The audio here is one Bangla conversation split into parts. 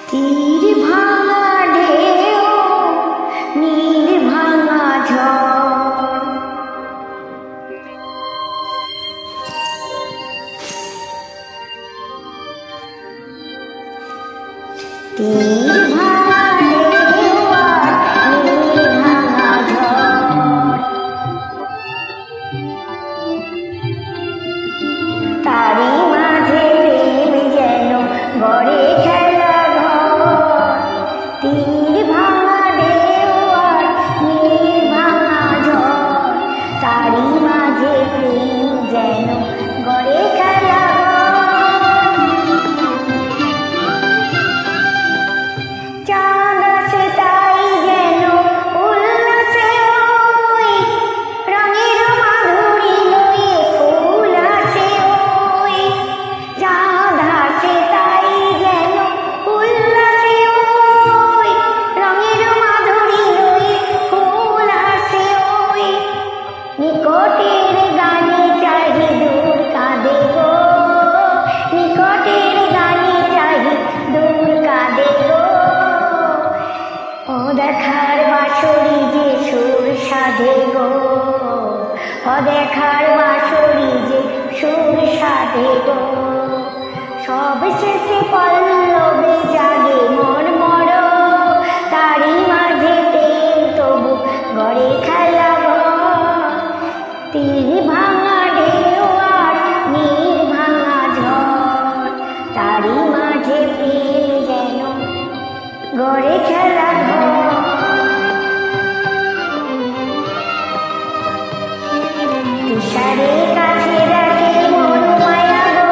তীর ভাঙা ঢেউ নীর ভাঙা ঝড়, তীর ভাঙা ঢেউ আর নীর ভাঙা ঝড়, তারি মাঝে প্রেম যেন গড়ে খেলা ঘর। তীর ভাঙা ঢেউ আর নীর ভাঙা ঝড়, তারি মাঝে প্রেম যেন গড়ে খেলা ঘর। চাঁদ আসে তাই যেন উল্লাসে ওই, রঙের মাধুরী লয়ে ফুল আসে ওই। চাঁদ আসে তাই যেন উল্লাসে ওই, রঙের মাধুরী লয়ে ফুল আসে ওই। নিকটের গানে চাহি দূর কাঁদে গো, নিকটের গানে চাহি দূর কাঁদে গো। ও দেখার বাঁশরি যে সুর সাধে গো, ও দেখার বাঁশরি যে সুর সাধে গো। সব শেষে পল্লবে জাগে মর্মর, তারি মাঝে প্রেম তবু গড়ে খেলা ঘর। তীর ভাঙা ঢেউ আর নীর ভাঙা ঝড়, তারি মাঝে প্রেম যেন গড়ে খেলা ঘর। তুষারের কাছে ডাকে মনোমায়া গো,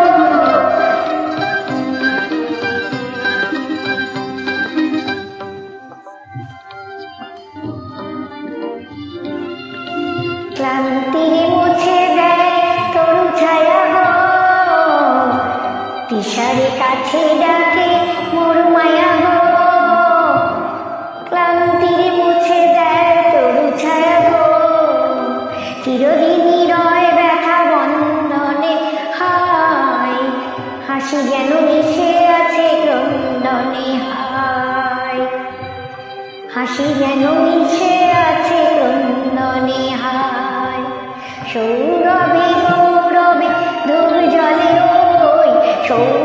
ক্লান্তি মুছে দেয় তরু ছায়া গো। তুষারের কাছে ডাকে মনোমায়া গো, ক্লান্তি মুছে দেয় তরু ছায়া গো। চিরদিনই রয় ব্যথা বন্ধনে হায়, হাসি যেন মিশে আছে ক্রন্দনে হায়, হাসি যেন মিশে আছে ক্রন্দনে হায়। সৌরভে গৌরবে ধূপ জ্বলে ওই,